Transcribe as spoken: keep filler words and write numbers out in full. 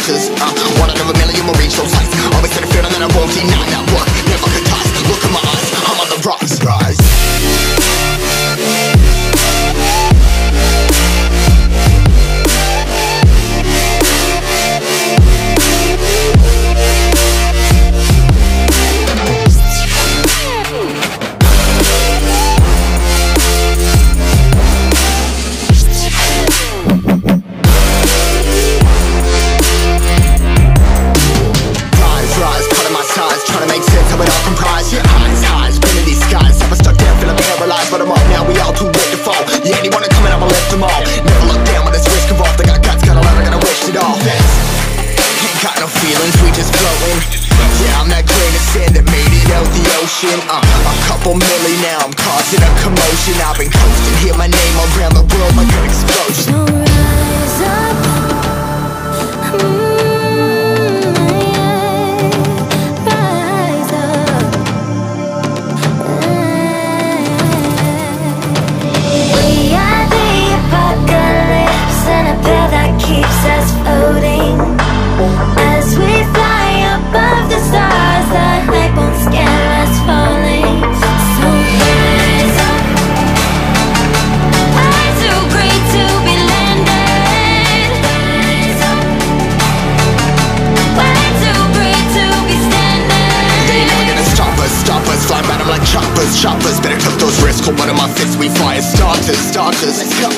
starters. uh, One out of a million will reach those heights. Always in the field and then I won't deny that work. Never could toss, look in my eyes, I'm on the rise, rise. But I'm up now, we all too late to fall. Yeah, anyone coming up, I'll lift them all. Never look down when it's risk involved. I got guts, got a lot, I gotta wish it all. Ain't got no feelings, we just floating. Yeah, I'm that grain of sand that made it out the ocean. uh, A couple milli now, I'm causing a commotion. I've been coasting, hear my name around the world like an explosion. So rise up, mm. Keeps us floating as we fly above the stars. The hype won't scare us falling. So rise up. I'm too great to be landed. Rise up. Way too great to be standing. They ain't never gonna stop us, stop us. Flying by them like choppers, choppers. Better took those risks, hold one of my fists. We fire starters, starters. Let's go.